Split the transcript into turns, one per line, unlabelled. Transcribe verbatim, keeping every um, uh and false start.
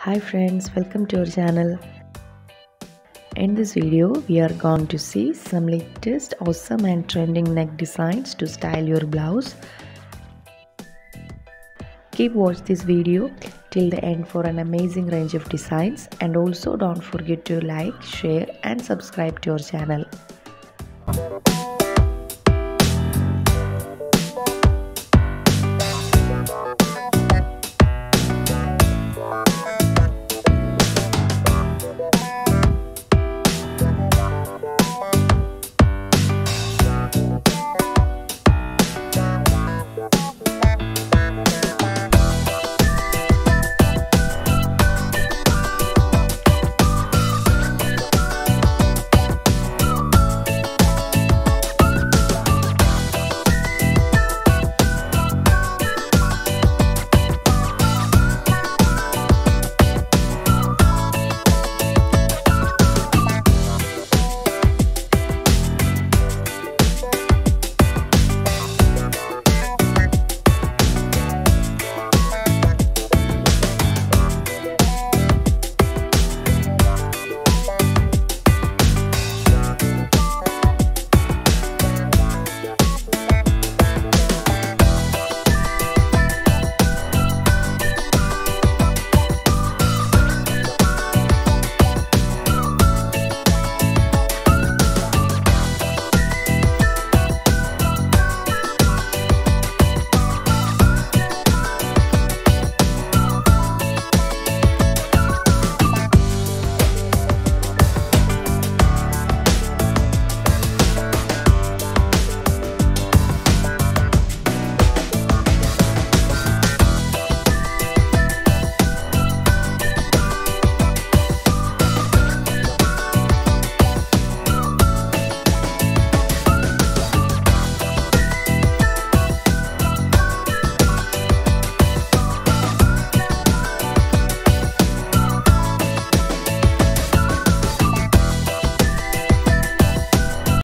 Hi friends, welcome to our channel. In this video, we are going to see some latest awesome and trending neck designs to style your blouse. Keep watch this video till the end for an amazing range of designs, and also don't forget to like, share and subscribe to our channel.